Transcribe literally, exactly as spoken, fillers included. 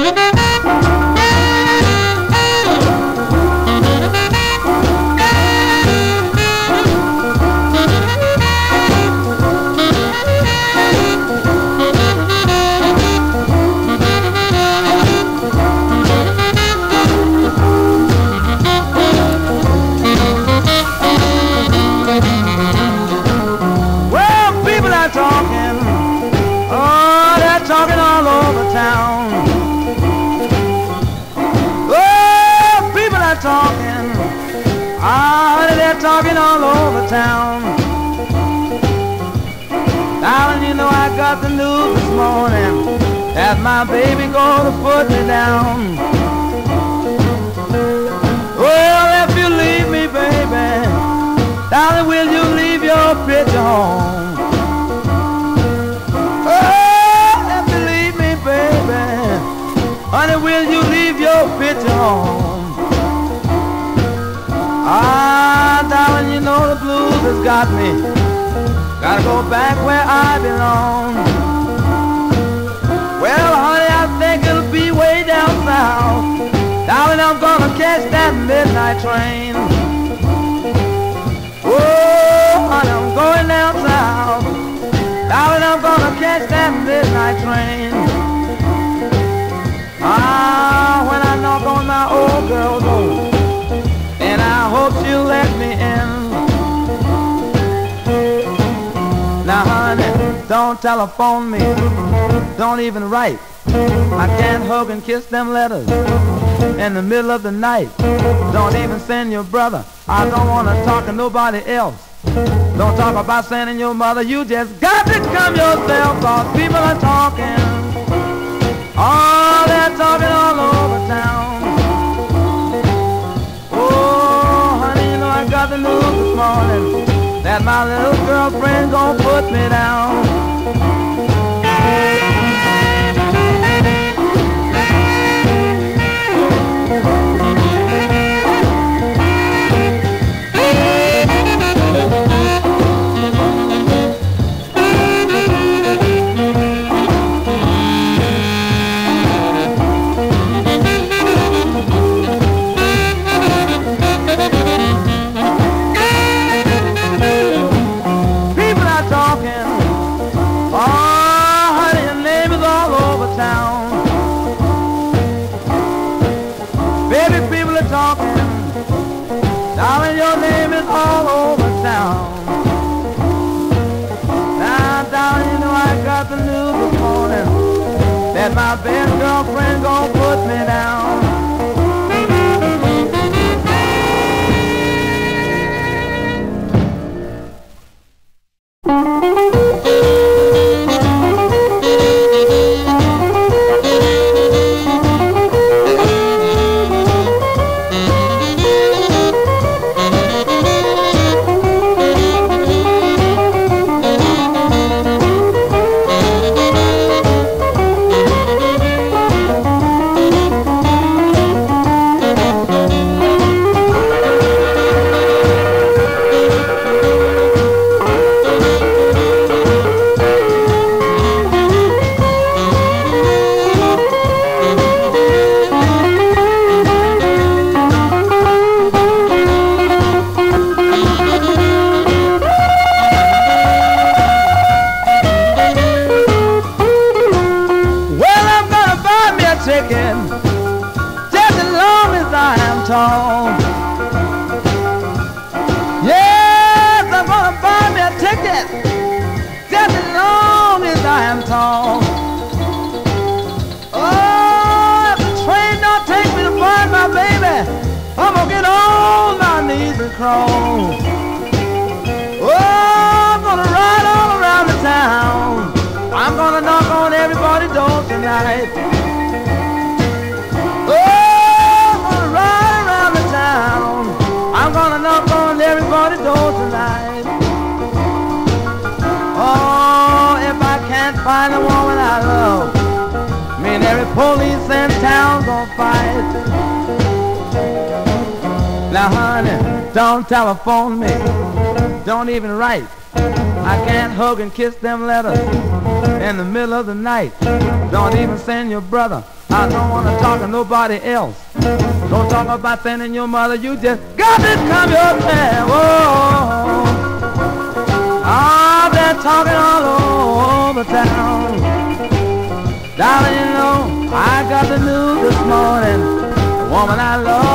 Talking all over town. Darling, you know I got the news this morning that my baby gonna put me down. Well, if you leave me, baby, darling, will you leave your picture home? Oh, if you leave me, baby, honey, will you leave your picture home? Ah, darling, you know the blues has got me. Gotta go back where I belong. Well, honey, I think it'll be way down south. Darling, I'm gonna catch that midnight train. Oh, honey, I'm going down south. Darling, I'm gonna catch that midnight train. Ah, when I knock on my old girl's door, and I hope she'll let me in. Now, honey, don't telephone me, don't even write. I can't hug and kiss them letters in the middle of the night. Don't even send your brother, I don't want to talk to nobody else. Don't talk about sending your mother, you just got to come yourself, cause people are talking. Oh, they're talking all over town. I got the news this morning that my little girlfriend gon' put me down. Darling, your name is all over town. Now, darling, you know I got the news this morning that my best girlfriend gon' put me down. Just as long as I am tall. Yes, I'm gonna buy me a ticket just as long as I am tall. Oh, if the train don't take me to find my baby, I'm gonna get on my knees and crawl. Oh, I'm gonna ride all around the town. I'm gonna knock on everybody's door tonight. I'm gonna knock on everybody's door tonight. Oh, if I can't find the woman I love, me and every police in town gonna fight. Now, honey, don't telephone me, don't even write. I can't hug and kiss them letters in the middle of the night. Don't even send your brother, I don't want to talk to nobody else. Don't talk about sending your mother. You just got to come yourself. Whoa. Ah, they're talking all over town. Darling, you know, I got the news this morning. The woman I love